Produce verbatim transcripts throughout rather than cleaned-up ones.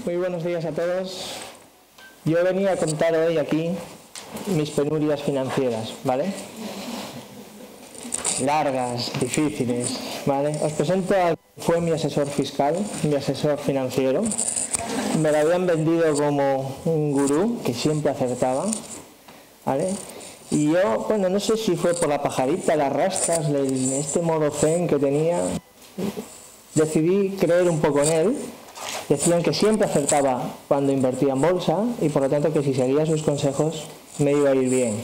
Muy buenos días a todos. Yo venía a contar hoy aquí mis penurias financieras, ¿vale? Largas, difíciles, ¿vale? Os presento a... Fue mi asesor fiscal, mi asesor financiero. Me lo habían vendido como un gurú que siempre acertaba, ¿vale? Y yo, bueno, no sé si fue por la pajarita, las rastas, este modo zen que tenía, decidí creer un poco en él. Decían que siempre acertaba cuando invertía en bolsa y por lo tanto que si seguía sus consejos me iba a ir bien.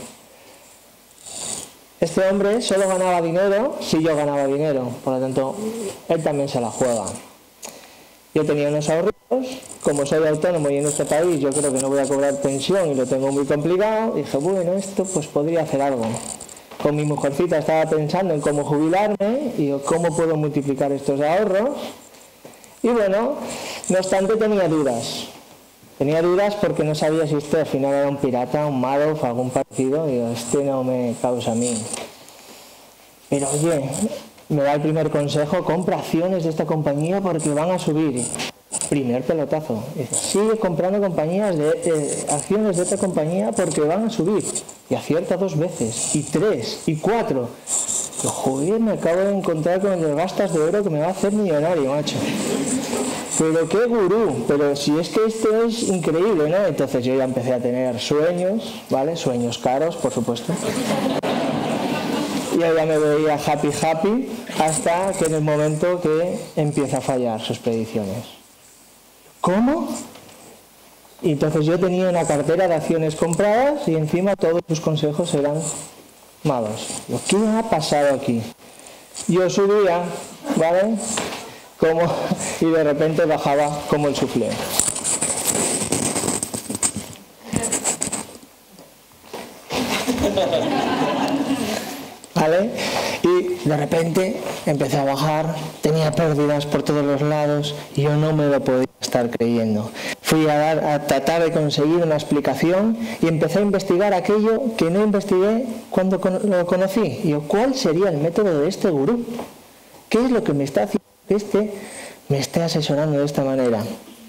Este hombre solo ganaba dinero si yo ganaba dinero, por lo tanto él también se la juega. Yo tenía unos ahorros, como soy autónomo y en este país yo creo que no voy a cobrar pensión y lo tengo muy complicado, dije, bueno, esto pues podría hacer algo. Con mi mujercita estaba pensando en cómo jubilarme y cómo puedo multiplicar estos ahorros. Y bueno, no obstante tenía dudas. Tenía dudas porque no sabía si este al final era un pirata, un Madoff, algún parecido. Y digo, este no me causa a mí. Pero oye, me da el primer consejo, compra acciones de esta compañía porque van a subir. Primer pelotazo. Dice, sigue comprando compañías de, eh, acciones de esta compañía porque van a subir. Y acierta dos veces, y tres, y cuatro. Yo, joder, me acabo de encontrar con el gastas de oro que me va a hacer millonario, macho. Pero qué gurú, pero si es que esto es increíble, ¿no? Entonces yo ya empecé a tener sueños, ¿vale? Sueños caros, por supuesto. Y ya me veía happy, happy, hasta que en el momento que empieza a fallar sus predicciones. ¿Cómo? Y entonces yo tenía una cartera de acciones compradas y encima todos sus consejos eran malos. ¿Qué ha pasado aquí? Yo subía, ¿vale? Como, y de repente bajaba como el suflé. ¿Vale? Y de repente empecé a bajar, tenía pérdidas por todos los lados y yo no me lo podía estar creyendo. Fui a, dar, a tratar de conseguir una explicación y empecé a investigar aquello que no investigué cuando con, lo conocí. Y yo, ¿cuál sería el método de este gurú? ¿Qué es lo que me está haciendo que este me esté asesorando de esta manera?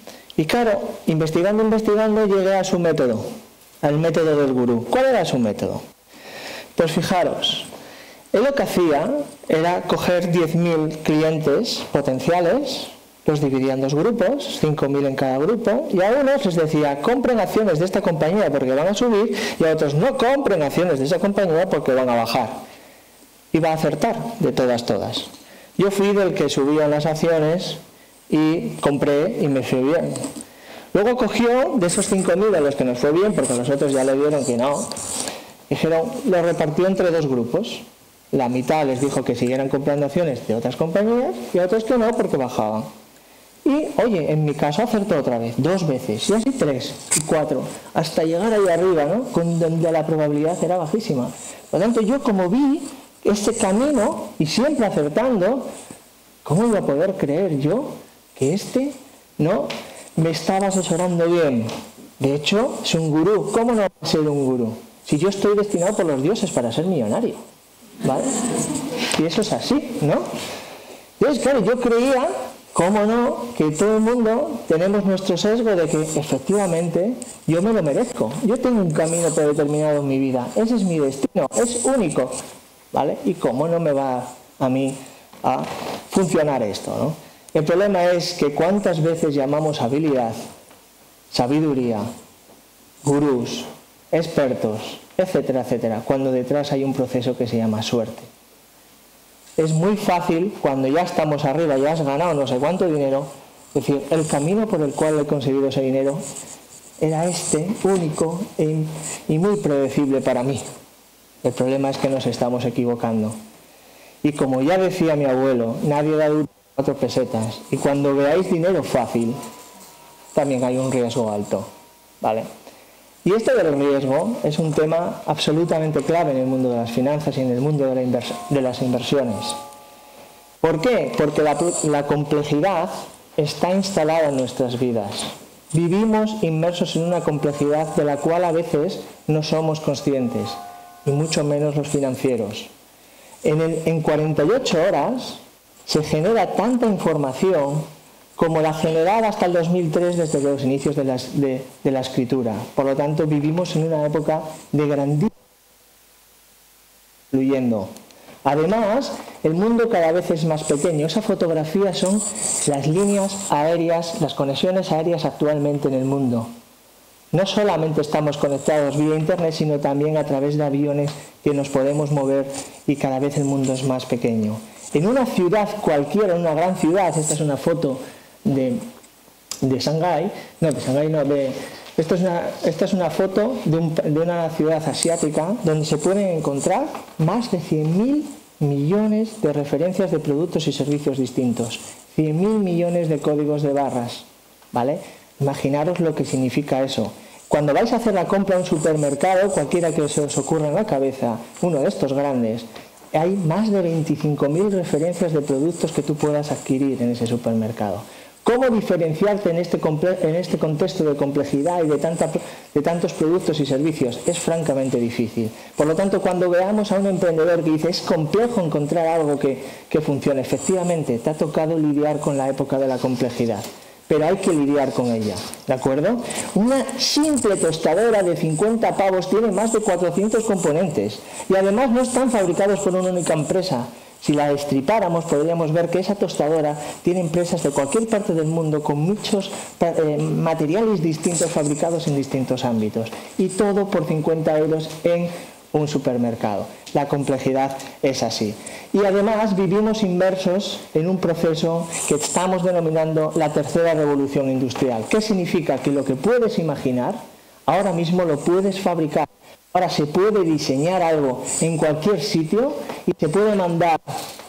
Y claro, investigando, investigando, llegué a su método, al método del gurú. ¿Cuál era su método? Pues fijaros, él lo que hacía era coger diez mil clientes potenciales, los dividía en dos grupos, cinco mil en cada grupo, y a unos les decía, compren acciones de esta compañía porque van a subir, y a otros no compren acciones de esa compañía porque van a bajar. Iba a acertar de todas, todas. Yo fui del que subía las acciones y compré y me fue bien. Luego cogió de esos cinco mil a los que nos fue bien, porque los otros ya le vieron que no, dijeron, lo repartió entre dos grupos. La mitad les dijo que siguieran comprando acciones de otras compañías y a otros que no porque bajaban. Y, oye, en mi caso acertó otra vez, dos veces, y así tres, y cuatro, hasta llegar ahí arriba, ¿no? Con donde la probabilidad era bajísima. Por lo tanto, yo como vi este camino, y siempre acertando, ¿cómo iba a poder creer yo que este no me estaba asesorando bien? De hecho, es un gurú. ¿Cómo no va a ser un gurú? Si yo estoy destinado por los dioses para ser millonario, ¿vale? Y eso es así, ¿no? Entonces, claro, yo creía, cómo no, que todo el mundo tenemos nuestro sesgo de que efectivamente yo me lo merezco. Yo tengo un camino predeterminado en mi vida. Ese es mi destino, es único, ¿vale? Y cómo no me va a mí a funcionar esto, ¿no? El problema es que cuántas veces llamamos habilidad, sabiduría, gurús, expertos, etcétera, etcétera, cuando detrás hay un proceso que se llama suerte. Es muy fácil, cuando ya estamos arriba, ya has ganado no sé cuánto dinero, decir, el camino por el cual he conseguido ese dinero era este, único e, y muy predecible para mí. El problema es que nos estamos equivocando. Y como ya decía mi abuelo, nadie da duro cuatro pesetas. Y cuando veáis dinero fácil, también hay un riesgo alto, ¿vale? Y esto del riesgo es un tema absolutamente clave en el mundo de las finanzas y en el mundo de, la invers de las inversiones. ¿Por qué? Porque la, la complejidad está instalada en nuestras vidas. Vivimos inmersos en una complejidad de la cual a veces no somos conscientes, y mucho menos los financieros. En, el, en cuarenta y ocho horas se genera tanta información como la generada hasta el dos mil tres desde los inicios de la, de, de la escritura. Por lo tanto, vivimos en una época de grandísima fluyendo. Además, el mundo cada vez es más pequeño. Esa fotografía son las líneas aéreas, las conexiones aéreas actualmente en el mundo. No solamente estamos conectados vía internet, sino también a través de aviones que nos podemos mover y cada vez el mundo es más pequeño. En una ciudad cualquiera, en una gran ciudad, esta es una foto de, de Shanghái, no, de Shanghái no, de, esta es una, esta es una foto de, un, de una ciudad asiática donde se pueden encontrar más de cien mil millones de referencias de productos y servicios distintos, cien mil millones de códigos de barras, ¿vale? Imaginaros lo que significa eso. Cuando vais a hacer la compra en un supermercado, cualquiera que se os ocurra en la cabeza, uno de estos grandes, hay más de veinticinco mil referencias de productos que tú puedas adquirir en ese supermercado. ¿Cómo diferenciarte en este, en este contexto de complejidad y de, tanta, de tantos productos y servicios? Es francamente difícil. Por lo tanto, cuando veamos a un emprendedor que dice es complejo encontrar algo que, que funcione, efectivamente, te ha tocado lidiar con la época de la complejidad. Pero hay que lidiar con ella, ¿de acuerdo? Una simple tostadora de cincuenta pavos tiene más de cuatrocientos componentes y además no están fabricados por una única empresa. Si la destripáramos podríamos ver que esa tostadora tiene empresas de cualquier parte del mundo con muchos eh, materiales distintos fabricados en distintos ámbitos y todo por cincuenta euros en un supermercado. La complejidad es así. Y además vivimos inmersos en un proceso que estamos denominando la tercera revolución industrial. ¿Qué significa? Que lo que puedes imaginar, ahora mismo lo puedes fabricar. Ahora se puede diseñar algo en cualquier sitio y se puede mandar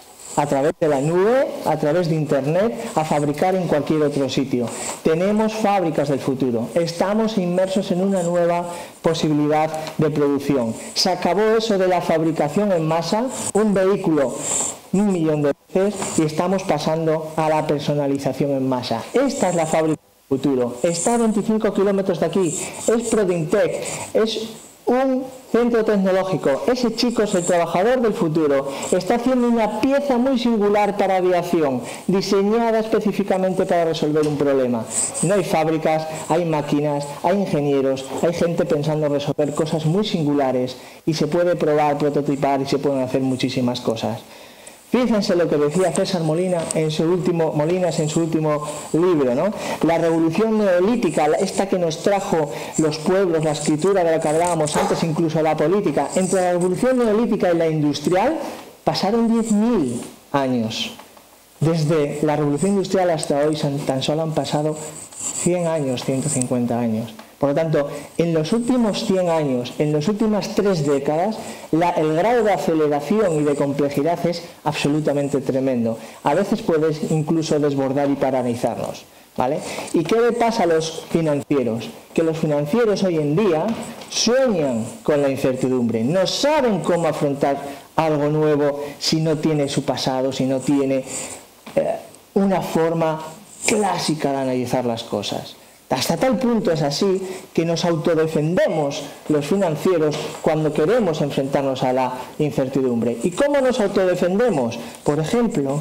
a través de la nube, a través de internet, a fabricar en cualquier otro sitio. Tenemos fábricas del futuro. Estamos inmersos en una nueva posibilidad de producción. Se acabó eso de la fabricación en masa, un vehículo un millón de veces, y estamos pasando a la personalización en masa. Esta es la fábrica del futuro. Está a veinticinco kilómetros de aquí. Es Prodintec. Es un centro tecnológico. Ese chico es el trabajador del futuro. Está haciendo una pieza muy singular para aviación, diseñada específicamente para resolver un problema. No hay fábricas, hay máquinas, hay ingenieros, hay gente pensando en resolver cosas muy singulares y se puede probar, prototipar y se pueden hacer muchísimas cosas. Fíjense lo que decía César Molina en su último, Molinas en su último libro, ¿no? La revolución neolítica, esta que nos trajo los pueblos, la escritura de la que hablábamos antes, incluso la política. Entre la revolución neolítica y la industrial pasaron diez mil años. Desde la revolución industrial hasta hoy tan solo han pasado cien años, ciento cincuenta años. Por lo tanto, en los últimos cien años, en las últimas tres décadas, la, el grado de aceleración y de complejidad es absolutamente tremendo. A veces puedes incluso desbordar y paralizarnos, ¿vale? ¿Y qué le pasa a los financieros? Que los financieros hoy en día sueñan con la incertidumbre, no saben cómo afrontar algo nuevo si no tiene su pasado, si no tiene eh, una forma clásica de analizar las cosas. Hasta tal punto es así que nos autodefendemos los financieros cuando queremos enfrentarnos a la incertidumbre. ¿Y cómo nos autodefendemos? Por ejemplo,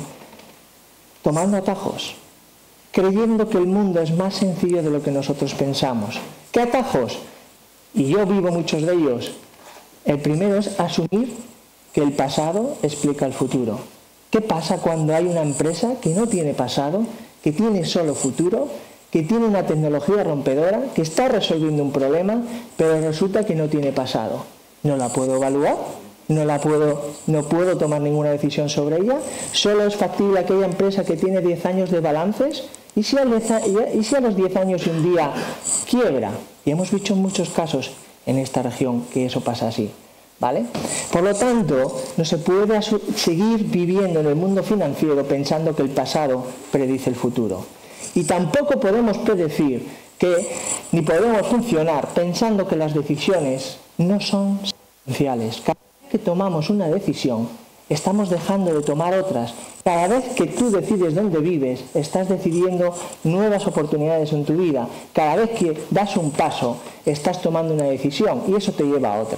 tomando atajos, creyendo que el mundo es más sencillo de lo que nosotros pensamos. ¿Qué atajos? Y yo vivo muchos de ellos. El primero es asumir que el pasado explica el futuro. ¿Qué pasa cuando hay una empresa que no tiene pasado, que tiene solo futuro, que tiene una tecnología rompedora, que está resolviendo un problema, pero resulta que no tiene pasado? No la puedo evaluar, no, la puedo, no puedo tomar ninguna decisión sobre ella. Solo es factible aquella empresa que tiene diez años de balances. ¿Y si a los diez años un día quiebra? Y hemos visto muchos casos en esta región que eso pasa así, ¿vale? Por lo tanto, no se puede seguir viviendo en el mundo financiero pensando que el pasado predice el futuro. Y tampoco podemos predecir que, ni podemos funcionar pensando que las decisiones no son secuenciales. Cada vez que tomamos una decisión, estamos dejando de tomar otras. Cada vez que tú decides dónde vives, estás decidiendo nuevas oportunidades en tu vida. Cada vez que das un paso, estás tomando una decisión y eso te lleva a otra.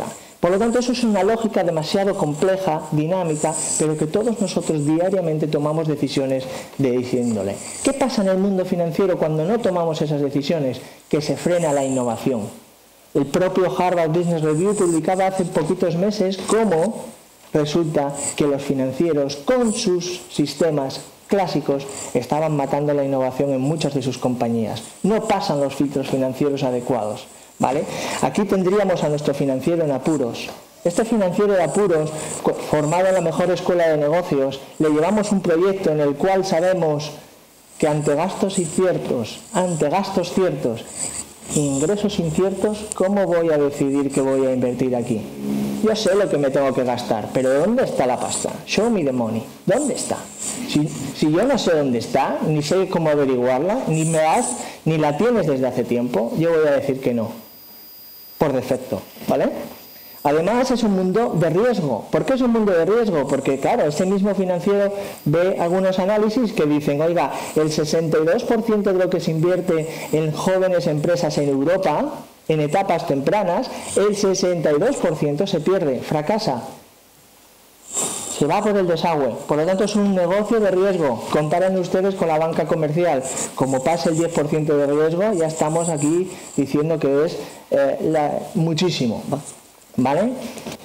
Por lo tanto, eso es una lógica demasiado compleja, dinámica, pero que todos nosotros diariamente tomamos decisiones de esa índole. ¿Qué pasa en el mundo financiero cuando no tomamos esas decisiones? Que se frena la innovación. El propio Harvard Business Review publicaba hace poquitos meses cómo resulta que los financieros, con sus sistemas clásicos, estaban matando la innovación en muchas de sus compañías. No pasan los filtros financieros adecuados. ¿Vale? Aquí tendríamos a nuestro financiero en apuros. Este financiero de apuros, formado en la mejor escuela de negocios, le llevamos un proyecto en el cual sabemos que ante gastos inciertos, ante gastos ciertos, ingresos inciertos, ¿cómo voy a decidir que voy a invertir aquí? Yo sé lo que me tengo que gastar, pero ¿dónde está la pasta? Show me the money. ¿Dónde está? Si, si yo no sé dónde está, ni sé cómo averiguarla, ni me das, ni la tienes desde hace tiempo, yo voy a decir que no. Por defecto, ¿vale? Además es un mundo de riesgo. ¿Por qué es un mundo de riesgo? Porque claro, ese mismo financiero ve algunos análisis que dicen, oiga, el sesenta y dos por ciento de lo que se invierte en jóvenes empresas en Europa, en etapas tempranas, el sesenta y dos por ciento se pierde, fracasa, se va por el desagüe. Por lo tanto es un negocio de riesgo. Comparen ustedes con la banca comercial. Como pase el diez por ciento de riesgo, ya estamos aquí diciendo que es eh, la, muchísimo, ¿vale?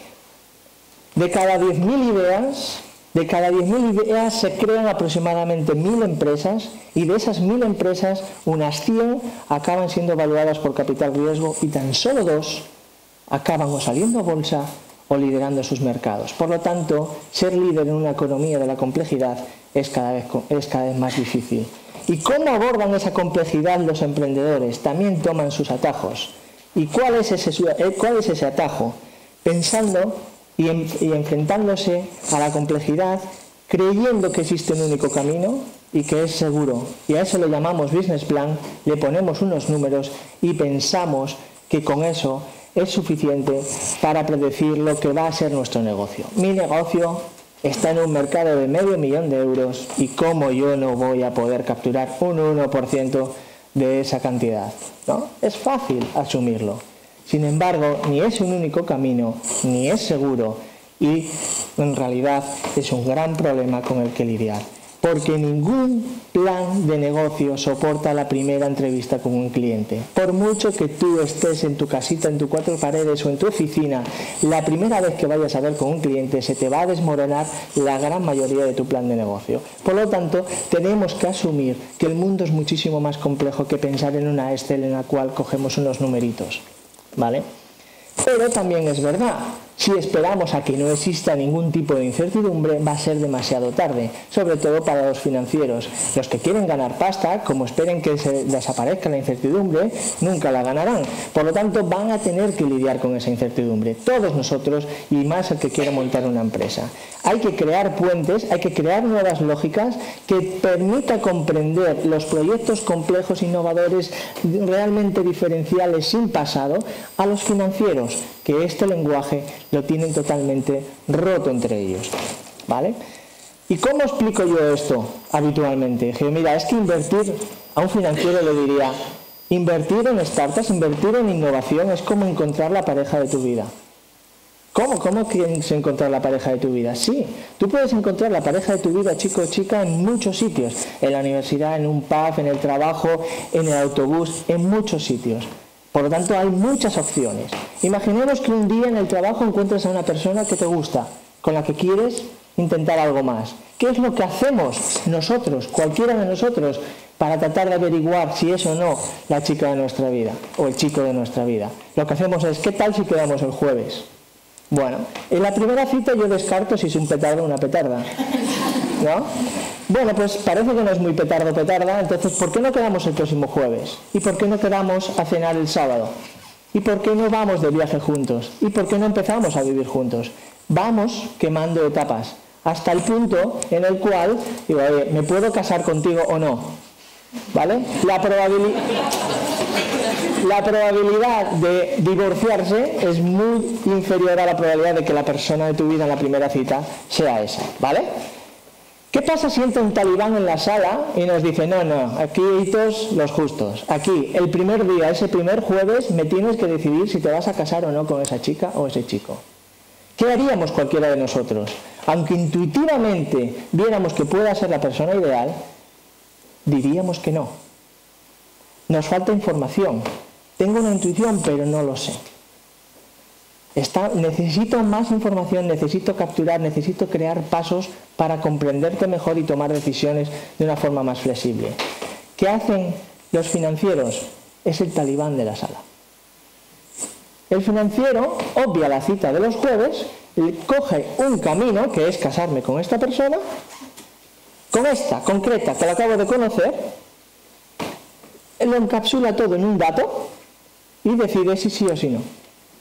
De cada diez mil ideas, de cada diez mil ideas se crean aproximadamente mil empresas, y de esas mil empresas unas cien acaban siendo evaluadas por capital riesgo y tan solo dos acaban o saliendo a bolsa o liderando sus mercados. Por lo tanto, ser líder en una economía de la complejidad es cada vez, es cada vez más difícil. ¿Y cómo abordan esa complejidad los emprendedores? También toman sus atajos. ¿Y cuál es ese, cuál es ese atajo? Pensando y, en, y enfrentándose a la complejidad, creyendo que existe un único camino y que es seguro. Y a eso le llamamos business plan, le ponemos unos números y pensamos que con eso es suficiente para predecir lo que va a ser nuestro negocio. Mi negocio está en un mercado de medio millón de euros y cómo yo no voy a poder capturar un uno por ciento de esa cantidad, ¿no? Es fácil asumirlo. Sin embargo, ni es un único camino, ni es seguro y en realidad es un gran problema con el que lidiar. Porque ningún plan de negocio soporta la primera entrevista con un cliente. Por mucho que tú estés en tu casita, en tus cuatro paredes o en tu oficina, la primera vez que vayas a ver con un cliente se te va a desmoronar la gran mayoría de tu plan de negocio. Por lo tanto, tenemos que asumir que el mundo es muchísimo más complejo que pensar en una Excel en la cual cogemos unos numeritos, ¿vale? Pero también es verdad, si esperamos a que no exista ningún tipo de incertidumbre, va a ser demasiado tarde, sobre todo para los financieros. Los que quieren ganar pasta, como esperen que se desaparezca la incertidumbre, nunca la ganarán. Por lo tanto, van a tener que lidiar con esa incertidumbre, todos nosotros y más el que quiera montar una empresa. Hay que crear puentes, hay que crear nuevas lógicas que permita comprender los proyectos complejos, innovadores, realmente diferenciales sin pasado a los financieros, que este lenguaje lo tienen totalmente roto entre ellos, ¿vale? ¿Y cómo explico yo esto habitualmente? Que mira, es que invertir, a un financiero le diría, invertir en startups, invertir en innovación es como encontrar la pareja de tu vida. ¿Cómo? ¿Cómo quieres encontrar la pareja de tu vida? Sí, tú puedes encontrar la pareja de tu vida, chico o chica, en muchos sitios. En la universidad, en un pub, en el trabajo, en el autobús, en muchos sitios. Por lo tanto, hay muchas opciones. Imaginemos que un día en el trabajo encuentras a una persona que te gusta, con la que quieres intentar algo más. ¿Qué es lo que hacemos nosotros, cualquiera de nosotros, para tratar de averiguar si es o no la chica de nuestra vida o el chico de nuestra vida? Lo que hacemos es, ¿qué tal si quedamos el jueves? Bueno, en la primera cita yo descarto si es un petardo o una petarda, ¿no? Bueno, pues parece que no es muy petardo petarda, entonces ¿por qué no quedamos el próximo jueves? ¿Y por qué no quedamos a cenar el sábado? ¿Y por qué no vamos de viaje juntos? ¿Y por qué no empezamos a vivir juntos? Vamos quemando etapas, hasta el punto en el cual digo, oye, ¿me puedo casar contigo o no? ¿Vale? La probabilidad... La probabilidad de divorciarse es muy inferior a la probabilidad de que la persona de tu vida en la primera cita sea esa, ¿vale? ¿Qué pasa si entra un talibán en la sala y nos dice, no, no, aquí hitos los justos, aquí el primer día, ese primer jueves, me tienes que decidir si te vas a casar o no con esa chica o ese chico? ¿Qué haríamos cualquiera de nosotros? Aunque intuitivamente viéramos que pueda ser la persona ideal, diríamos que no. Nos falta información. Tengo una intuición, pero no lo sé. Está, necesito más información, necesito capturar, necesito crear pasos para comprenderte mejor y tomar decisiones de una forma más flexible. ¿Qué hacen los financieros? Es el talibán de la sala. El financiero obvia la cita de los jueves, coge un camino, que es casarme con esta persona, con esta concreta que la acabo de conocer, lo encapsula todo en un dato y decide si sí o si no.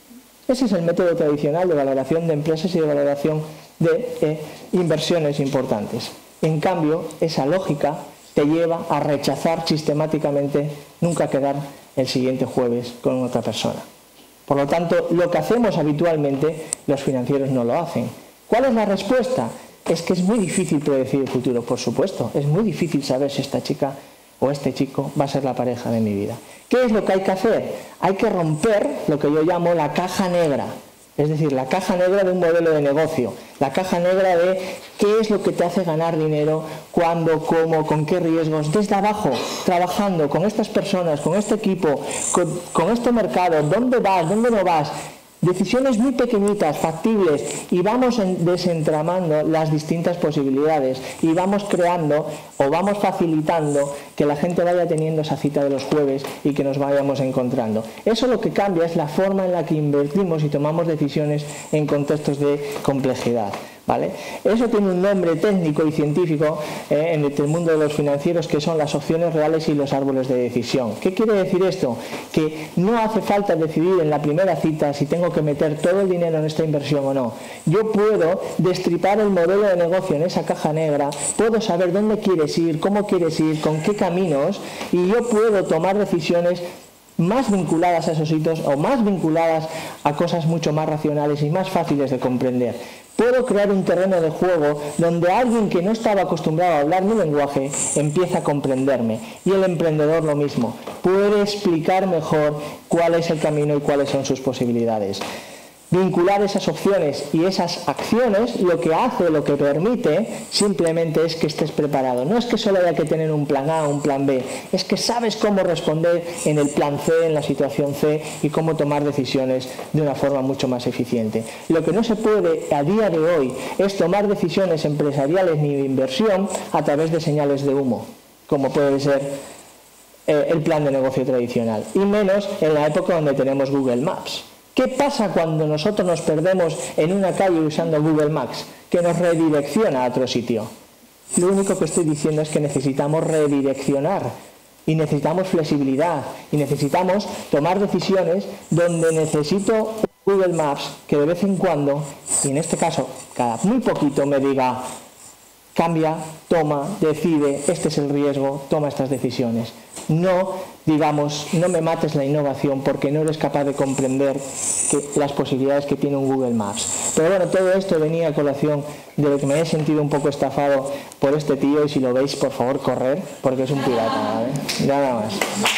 Ese es el método tradicional de valoración de empresas y de valoración de eh, inversiones importantes. En cambio, esa lógica te lleva a rechazar sistemáticamente nunca quedar el siguiente jueves con otra persona. Por lo tanto, lo que hacemos habitualmente, los financieros no lo hacen. ¿Cuál es la respuesta? Es que es muy difícil predecir el futuro, por supuesto. Es muy difícil saber si esta chica o este chico va a ser la pareja de mi vida. ¿Qué es lo que hay que hacer? Hay que romper lo que yo llamo la caja negra, es decir, la caja negra de un modelo de negocio, la caja negra de qué es lo que te hace ganar dinero, cuándo, cómo, con qué riesgos, desde abajo, trabajando con estas personas, con este equipo, con, con este mercado, dónde vas, dónde no vas. Decisiones muy pequeñitas, factibles, y vamos desentramando las distintas posibilidades y vamos creando o vamos facilitando que la gente vaya teniendo esa cita de los jueves y que nos vayamos encontrando. Eso lo que cambia es la forma en la que invertimos y tomamos decisiones en contextos de complejidad. ¿Vale? Eso tiene un nombre técnico y científico eh, en el mundo de los financieros, que son las opciones reales y los árboles de decisión. ¿Qué quiere decir esto? Que no hace falta decidir en la primera cita si tengo que meter todo el dinero en esta inversión o no. Yo puedo destripar el modelo de negocio en esa caja negra, puedo saber dónde quieres ir, cómo quieres ir, con qué caminos, y yo puedo tomar decisiones más vinculadas a esos hitos o más vinculadas a cosas mucho más racionales y más fáciles de comprender. Puedo crear un terreno de juego donde alguien que no estaba acostumbrado a hablar mi lenguaje empieza a comprenderme, y el emprendedor lo mismo, puede explicar mejor cuál es el camino y cuáles son sus posibilidades. Vincular esas opciones y esas acciones lo que hace, lo que permite, simplemente es que estés preparado. No es que solo haya que tener un plan A o un plan B, es que sabes cómo responder en el plan C, en la situación C, y cómo tomar decisiones de una forma mucho más eficiente. Lo que no se puede a día de hoy es tomar decisiones empresariales ni de inversión a través de señales de humo, como puede ser eh, el plan de negocio tradicional, y menos en la época donde tenemos Google Maps. ¿Qué pasa cuando nosotros nos perdemos en una calle usando Google Maps? Que nos redirecciona a otro sitio. Lo único que estoy diciendo es que necesitamos redireccionar y necesitamos flexibilidad y necesitamos tomar decisiones donde necesito Google Maps que de vez en cuando, y en este caso cada muy poquito, me diga: cambia, toma, decide, este es el riesgo, toma estas decisiones. No, digamos, no me mates la innovación porque no eres capaz de comprender que, las posibilidades que tiene un Google Maps. Pero bueno, todo esto venía a colación de lo que me he sentido un poco estafado por este tío, y si lo veis, por favor, correr, porque es un pirata, ¿vale? Nada más.